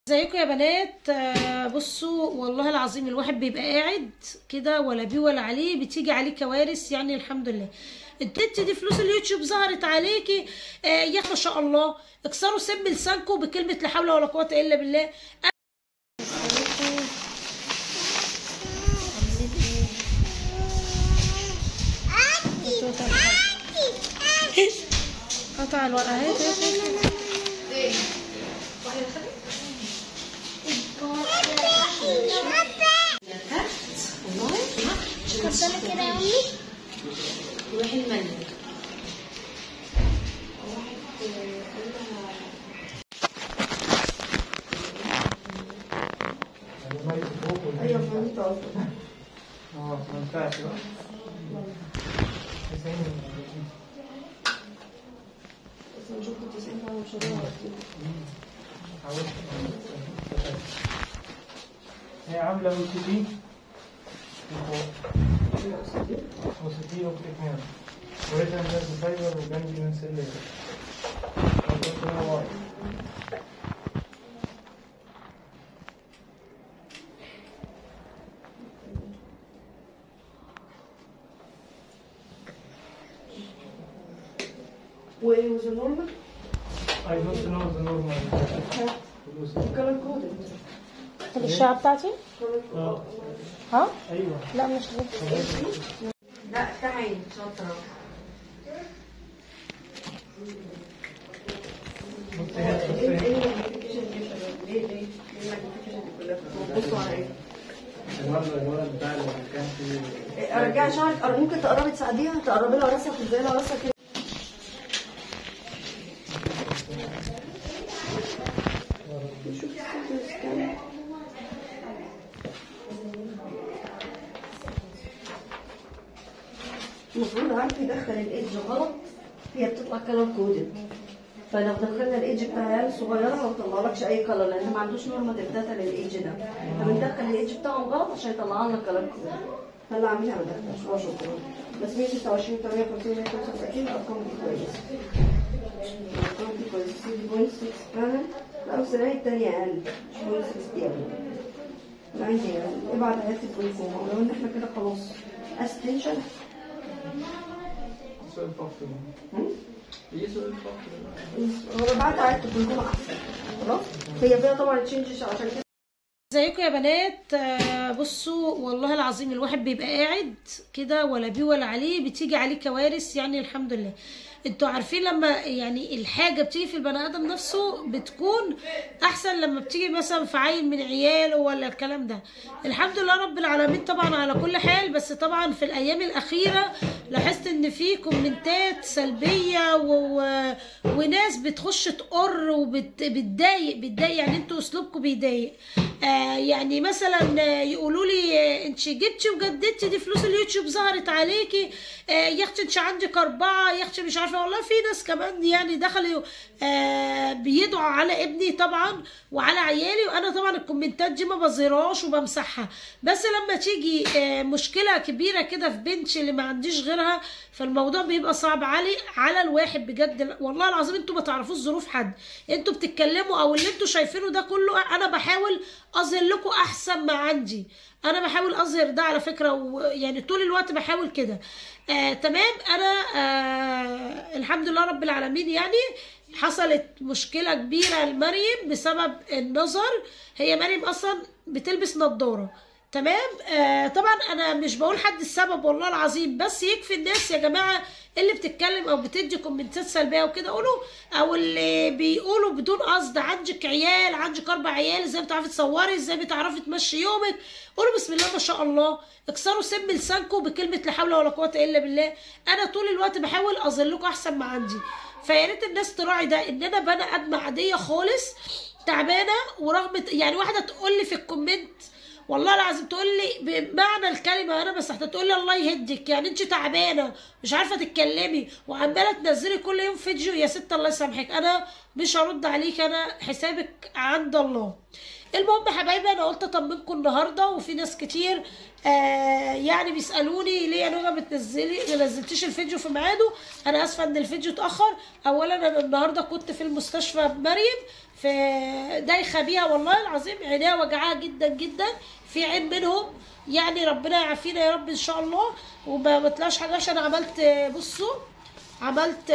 ازيكم يا بنات؟ بصوا والله العظيم الواحد بيبقى قاعد كده ولا بيه ولا عليه، بتيجي عليه كوارث. يعني الحمد لله التت دي فلوس اليوتيوب ظهرت عليكي. يا ما شاء الله اكسروا سم لسانكم بكلمه لا حول ولا قوه الا بالله. قطع الورقه اهي. اتفضلي كده يا امي. روحي المنزل. ايوه فهمت قصدك. ما ينفعش بقى. بس نشوف 90 بقى مش هي عاملة OCD وستين وبتكمل وريتها الناس فايبر وجنبي من سلة وايه was it normal؟ I don't know the normal color coded. الاشعه بتاعتي؟ ها؟ ايوه لا مش لا تعالي شاطرة. بصوا على ايه؟ الولد بتاع اللي كان فيه ارجعي شعرك، ممكن تقربي تساعديها، تقربي لها راسها تنزلي لها راسها كده. المفروض عارف يدخل الايدج غلط، هي بتطلع كلر كودد، فلو دخلنا الايدج بتاع العيال الصغيره ما بيطلعلكش اي كلر لان ما عندوش نورماتيف داتا للايدج ده، فبندخل الايدج بتاعهم غلط عشان يطلع لنا كلر كودد. فاللي عاملينها ما دخلش هو شكرا. بس 126 58 135 الارقام دي كويسه. الارقام دي كويسه. 0.6 فعلا. لا بس العين التانية اقل، مش 0.6 دي اقل. العين دي اقل. ابعت عيادة الجلوكوما ولو ان احنا كده خلاص استنشن. سؤال فقط ايه سؤال فقط هو بعد عيادة الجلوكوما احسن. خلاص؟ هي فيها طبعا تشينجز عشان كده. ازيكم يا بنات؟ بصوا والله العظيم الواحد بيبقى قاعد كده ولا بيه ولا عليه، بتيجي عليه كوارث. يعني الحمد لله انتوا عارفين لما يعني الحاجه بتيجي في البني ادم نفسه بتكون احسن لما بتيجي مثلا في عيل من عياله ولا الكلام ده. الحمد لله رب العالمين طبعا على كل حال. بس طبعا في الايام الاخيره لاحظت ان في كومنتات سلبيه وناس بتخش تقر وبتضايق يعني انتوا اسلوبكم بيضايق. يعني مثلا يقولوا لي انت جبتي وجددتي دي فلوس اليوتيوب ظهرت عليكي، يا اختي انت عندك 4، يا اختي مش عارفه. والله في ناس كمان يعني دخلوا بيدعوا على ابني طبعا وعلى عيالي، وانا طبعا الكومنتات دي ما بظهرهاش وبمسحها. بس لما تيجي مشكله كبيره كده في بنتي اللي ما عنديش غيرها، فالموضوع بيبقى صعب على الواحد بجد. والله العظيم انتوا ما تعرفوش ظروف حد، انتوا بتتكلموا او اللي انتوا شايفينه ده كله انا بحاول اظهر لكم احسن ما عندي. انا بحاول اظهر ده على فكره، ويعني طول الوقت بحاول كده. تمام. انا الحمد لله رب العالمين. يعني حصلت مشكله كبيره لمريم بسبب النظر. هي مريم اصلا بتلبس نظاره. تمام. طبعا انا مش بقول حد السبب والله العظيم، بس يكفي الناس يا جماعه اللي بتتكلم او بتدي كومنتات سلبيه وكده قولوا، او اللي بيقولوا بدون قصد عندك عيال، عندك 4 عيال، ازاي بتعرفي تصوري، ازاي بتعرفي تمشي يومك. قولوا بسم الله ما شاء الله، اكسروا سم لسانكم بكلمه لا حول ولا قوه الا بالله. انا طول الوقت بحاول اظهر لكم احسن ما عندي، فيا ريت الناس تراعي ده، ان انا بني ادمه عاديه خالص تعبانه. ورغم يعني واحده تقول لي في الكومنت والله العظيم تقول لي بمعنى الكلمه انا بس تقول لي الله يهدك، يعني انت تعبانه مش عارفه تتكلمي وعماله تنزلي كل يوم فيديو. يا ست الله يسامحك، انا مش هرد عليك، انا حسابك عند الله. المهم يا حبايبي انا قلت اطمنكم النهارده، وفي ناس كتير يعني بيسالوني ليه يا نوجا ما نزلتيش الفيديو في ميعاده. انا اسفه ان الفيديو اتاخر. اولا انا النهارده كنت في المستشفى بمريم، في دايخه بيها والله العظيم، عينيها وجعاها جدا جدا، في عين منهم يعني ربنا يعافينا يا رب ان شاء الله، وما بطلعش حاجه. عشان عملت بصوا عملت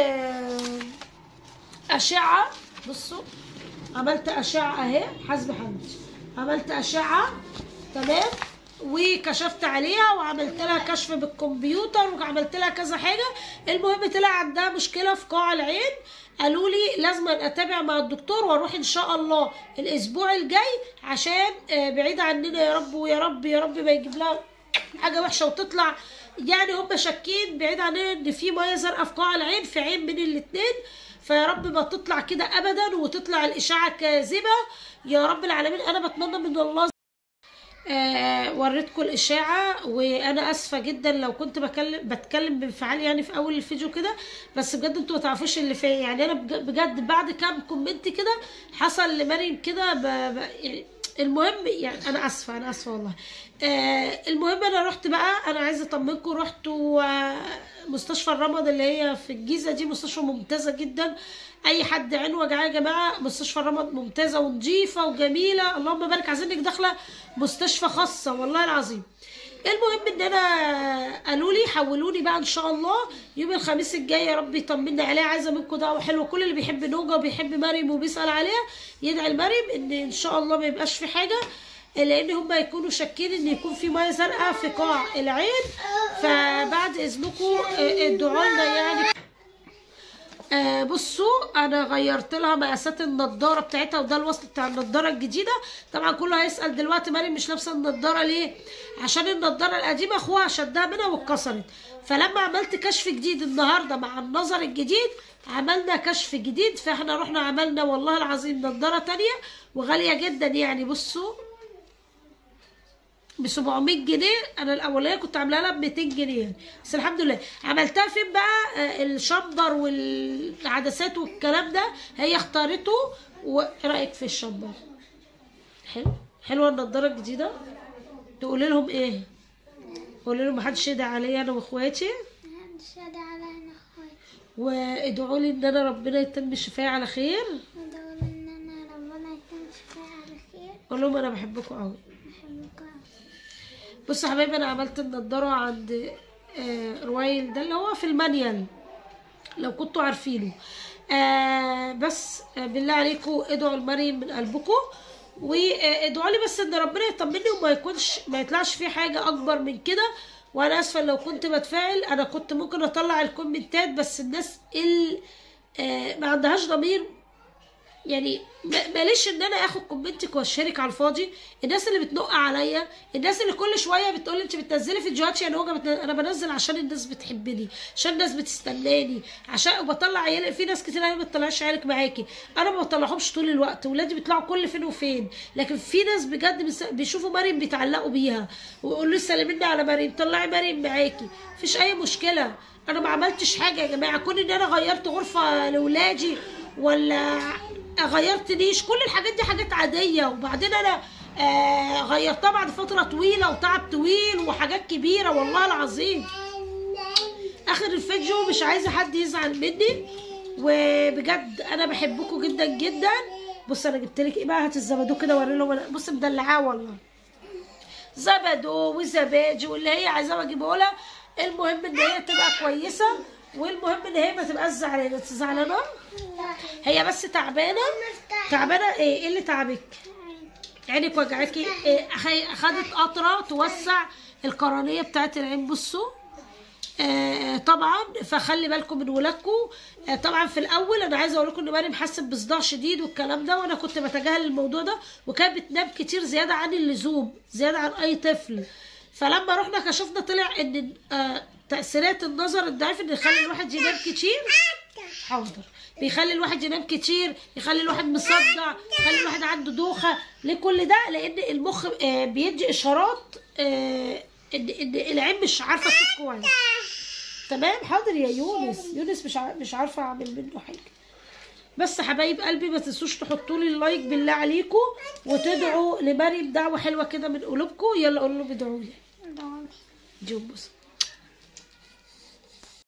اشعه، بصوا عملت اشعه اهي، حسب حالتي عملت اشعه تمام، وكشفت عليها وعملت لها كشف بالكمبيوتر وعملت لها كذا حاجه. المهم طلع عندها مشكله في قاع العين، قالوا لي لازم اتابع مع الدكتور واروح ان شاء الله الاسبوع الجاي، عشان بعيد عننا يا رب، ويا رب يا رب ما يجيب لها حاجه وحشه وتطلع. يعني هم شاكين بعيد عننا ان في ميه زرقاء في قاع العين، في عين من الاثنين، فيا رب ما تطلع كده ابدا وتطلع الاشاعه كاذبه يا رب العالمين. انا بتمنى من الله. وريتكم الاشاعه، وانا اسفه جدا لو كنت بتكلم بانفعال يعني في اول الفيديو كده، بس بجد انتوا ما تعرفوش اللي فيا. يعني انا بجد بعد كام كومنت كده حصل لمريم كده يعني المهم يعني انا اسفه والله. المهم انا رحت بقى، انا عايزه اطمنكم، رحت مستشفى الرمد اللي هي في الجيزه، دي مستشفى ممتازه جدا. اي حد عينه وجعاه يا جماعه، مستشفى الرمد ممتازه ونظيفه وجميله، اللهم بارك. عايزينك داخله مستشفى خاصه والله العظيم. المهم ان انا قالوا لي حولوني بقى ان شاء الله يوم الخميس الجاي، يا رب يطمنا عليها. عايزه منكم دعوه حلوه، كل اللي بيحب نوجا وبيحب مريم وبيسال عليها يدعي لمريم ان شاء الله ما يبقاش في حاجه، لان هم يكونوا شاكين ان يكون في ميه زرقاء في قاع العين. فبعد اذنكم ادعوا لنا يعني. بصوا انا غيرت لها مقاسات النضاره بتاعتها، وده الوصل بتاع النضاره الجديده. طبعا كله هيسال دلوقتي مريم مش لابسه النضاره ليه؟ عشان النضاره القديمه اخوها شدها منها واتكسرت. فلما عملت كشف جديد النهارده مع النظر الجديد عملنا كشف جديد، فاحنا رحنا عملنا والله العظيم نضاره تانية وغاليه جدا. يعني بصوا ب 700 جنيه، انا الاولانيه كنت عاملاها لها ب 200 جنيه يعني. بس الحمد لله. عملتها فين بقى؟ الشمبر والعدسات والكلام ده هي اختارته. وايه رايك في الشمبر؟ حلوه النضاره الجديده. تقولي لهم ايه؟ قولي لهم محدش يدعي عليا انا واخواتي، محدش يدعي عليا انا واخواتي، وادعوا لي ان انا ربنا يتم الشفاء على خير. ودول ان انا ربنا يتم الشفاء على خير. قول لهم انا بحبكم قوي. بحبكم. بصوا يا حبايبي انا عملت النضاره عند رويل ده اللي هو في المانيال لو كنتوا عارفينه. بس بالله عليكم ادعوا لمريم من قلبكم، وادعوا لي بس ان ربنا يطمني وما يطلعش فيه حاجه اكبر من كده. وانا اسفه لو كنت بتفاعل، انا كنت ممكن اطلع الكومنتات، بس الناس اللي ما عندهاش ضمير يعني ماليش ان انا اخد كومنتك واشارك على الفاضي. الناس اللي بتنق عليا، الناس اللي كل شويه بتقول انت بتنزلي فيديوهات يا نوجا، انا بنزل عشان الناس بتحبني، عشان الناس بتستناني، عشان وبطلع عيالي. في ناس كتير ما بتطلعش عيالك معاكي، انا ما بطلعهمش طول الوقت، ولادي بيطلعوا كل فين وفين. لكن في ناس بجد بيشوفوا مريم بيتعلقوا بيها ويقولوا لي سلمينا على مريم، طلعي مريم معاكي، مفيش اي مشكله. انا ما عملتش حاجه يا جماعه، كون ان انا غيرت غرفه لاولادي ولا غيرت نيش، كل الحاجات دي حاجات عاديه. وبعدين انا غيرتها بعد فتره طويله وتعب طويل وحاجات كبيره والله العظيم. اخر الفيديو مش عايزه حد يزعل مني، وبجد انا بحبكم جدا جدا. بص انا جبت لك ايه بقى، هات الزبادو كده وري لهم. بص مدلعاه والله، زبادو وزبادي واللي هي عايزاه اجيبه لها. المهم ان هي تبقى كويسه، والمهم ان هي ما تبقاش زعلانه. انت زعلانه؟ هي بس تعبانه. ايه اللي تعبك؟ عينك وجعاكي؟ اخدت قطره توسع القرنيه بتاعت العين. بصوا طبعا فخلي بالكم من ولادكم. طبعا في الاول انا عايزه اقول لكم ان مريم حست بصداع شديد والكلام ده، وانا كنت بتجاهل الموضوع ده، وكانت بتنام كتير زياده عن اللزوم، زياده عن اي طفل. فلما رحنا كشفنا طلع ان تأثيرات النظر الضعيف ان يخلي الواحد ينام كتير. حاضر. بيخلي الواحد ينام كتير، يخلي الواحد مصدع، يخلي الواحد عنده دوخه. ليه كل ده؟ لان المخ بيدي اشارات ان العين مش عارفه تشوف كويس. تمام. حاضر يا يونس مش عارفه اعمل منه حاجه. بس حبايب قلبي ما تنسوش تحطوا لي اللايك بالله عليكم، وتدعوا لمريم دعوه حلوه كده من قلوبكم. يلا قولوا له بدعوا لي. دعوة. جوب بص.